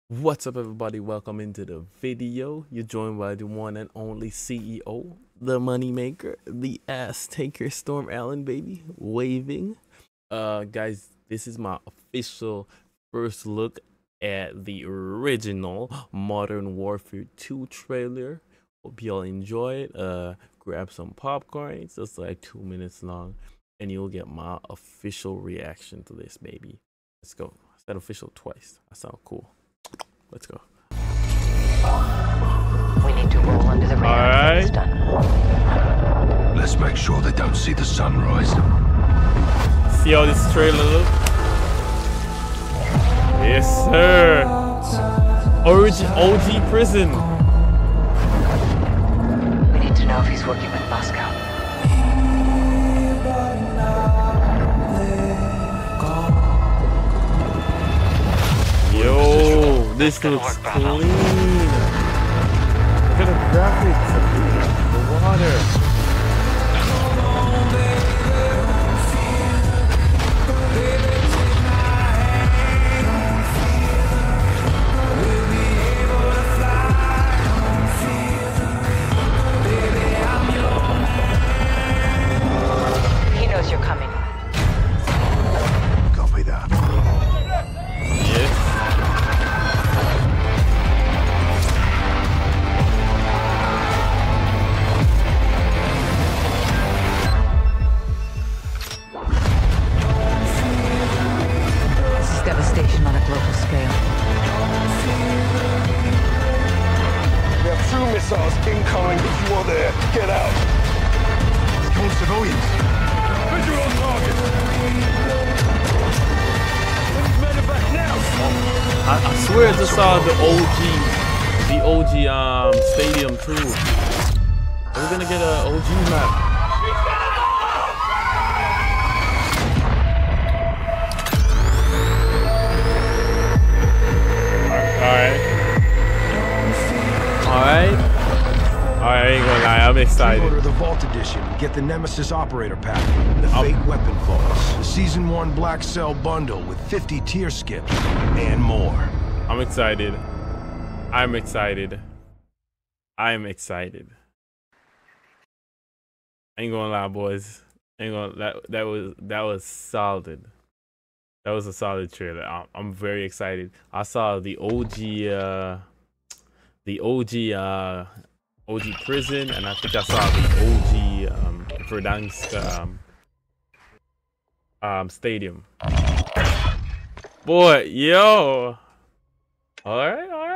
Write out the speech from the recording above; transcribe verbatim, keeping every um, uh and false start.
What's up, everybody? Welcome into the video. You're joined by the one and only C E O, the money maker, the ass taker, Storm Allen, baby, waving. Uh, guys, this is my official first look at the original Modern Warfare two trailer. Hope y'all enjoy it. Uh, grab some popcorn. It's just like two minutes long, and you'll get my official reaction to this, baby. Let's go. I said official twice. That sounds cool. Let's go. We need to roll under the radar. All right. It's done. Let's make sure they don't see the sunrise. See how this trailer looks? Yes, sir. O G, O G prison. We need to know if he's working with Moscow. Yo, this looks clean. Look at the graphics. The water. He knows you're coming. Copy that. Yes. This is devastation on a global scale. We have two missiles incoming. If you are there, get out. Kill civilians. Visual on target. Medevac now. I, I swear I just saw the O G, the O G um stadium too. We're gonna get a O G map. Alright. Alright. Alright, I ain't gonna lie, I'm excited. Order the Vault Edition and get the Nemesis Operator Pack, the Fate Weapon Vaults, the Season one Black Cell Bundle with fifty tier skips, and more. I'm excited. I'm excited. I'm excited. I ain't gonna lie, boys. Ain't gonna that that was that was solid. That was a solid trailer. I'm, I'm very excited. I saw the O G, uh, the O G, uh, O G prison, and I think I saw the O G um, Verdansk um, um, stadium. Boy, yo. All right, all right.